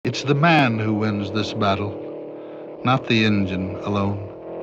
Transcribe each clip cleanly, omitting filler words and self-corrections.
It's the man who wins this battle, not the engine alone.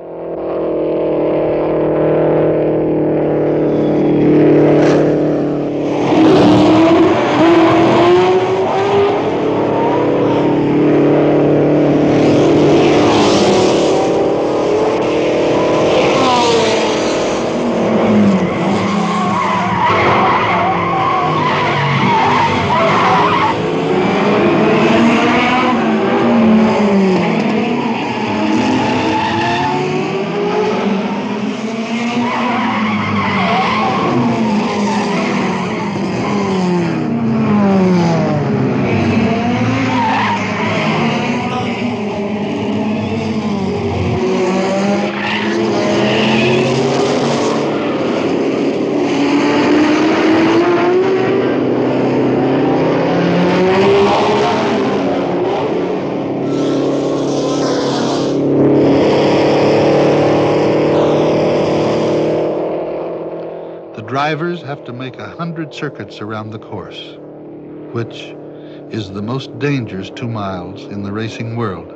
The drivers have to make 100 circuits around the course, which is the most dangerous 2 miles in the racing world.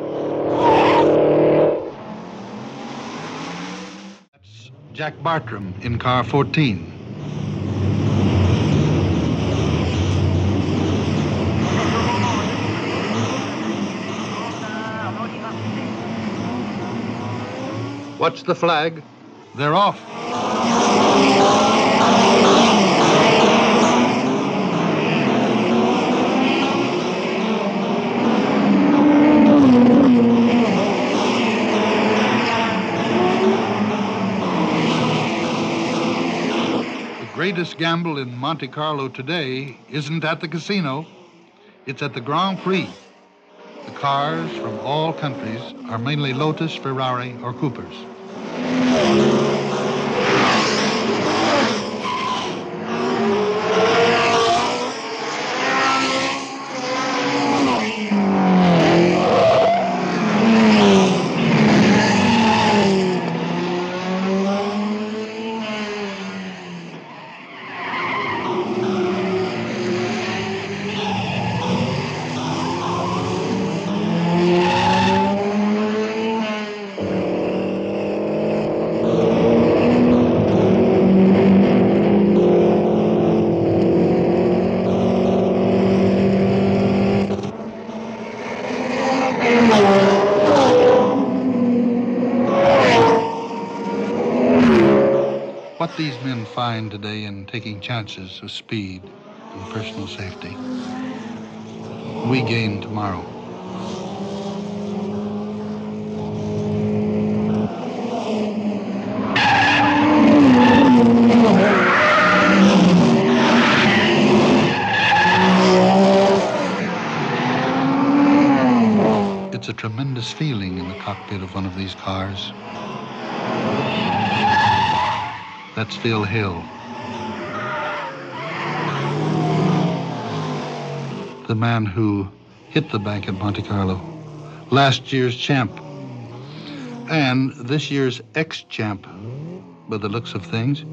That's Jack Bartram in car 14. What's the flag? They're off. The greatest gamble in Monte Carlo today isn't at the casino, it's at the Grand Prix. The cars from all countries are mainly Lotus, Ferrari, or Coopers. What these men find today in taking chances of speed and personal safety, we gain tomorrow. It's a tremendous feeling in the cockpit of one of these cars. That's Phil Hill, the man who hit the bank at Monte Carlo, last year's champ, and this year's ex-champ, by the looks of things.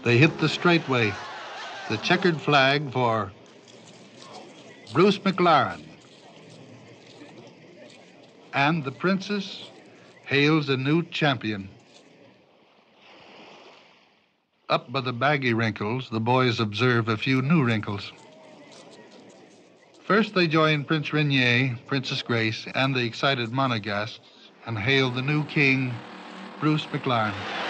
They hit the straightway, the checkered flag for Bruce McLaren. And the princess hails a new champion. Up by the baggy wrinkles, the boys observe a few new wrinkles. First, they join Prince Rainier, Princess Grace, and the excited monegasques and hail the new king, Bruce McLaren.